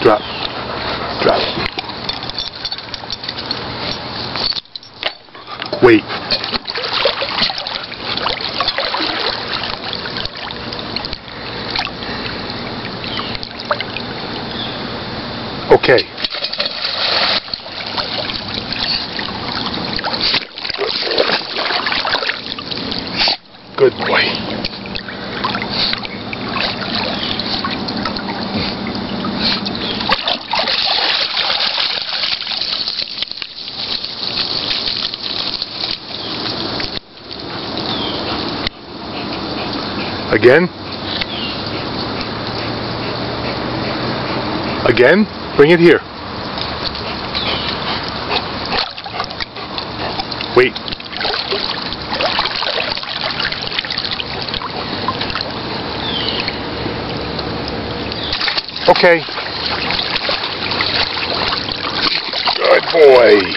Drop. Drop. Wait. Okay. Good boy. Again? Again? Bring it here. Wait. Okay. Good boy.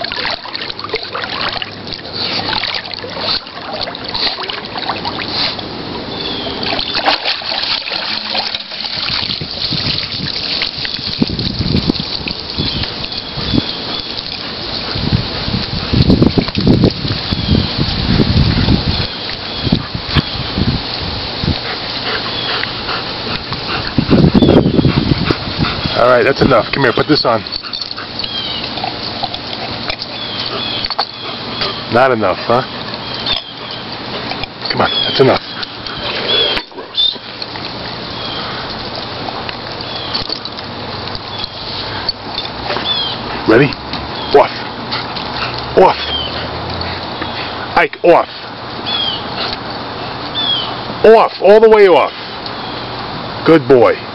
Alright, that's enough. Come here, put this on. Not enough, huh? Come on, that's enough. Gross. Ready? Off. Off. Eich, off. Off, all the way off. Good boy.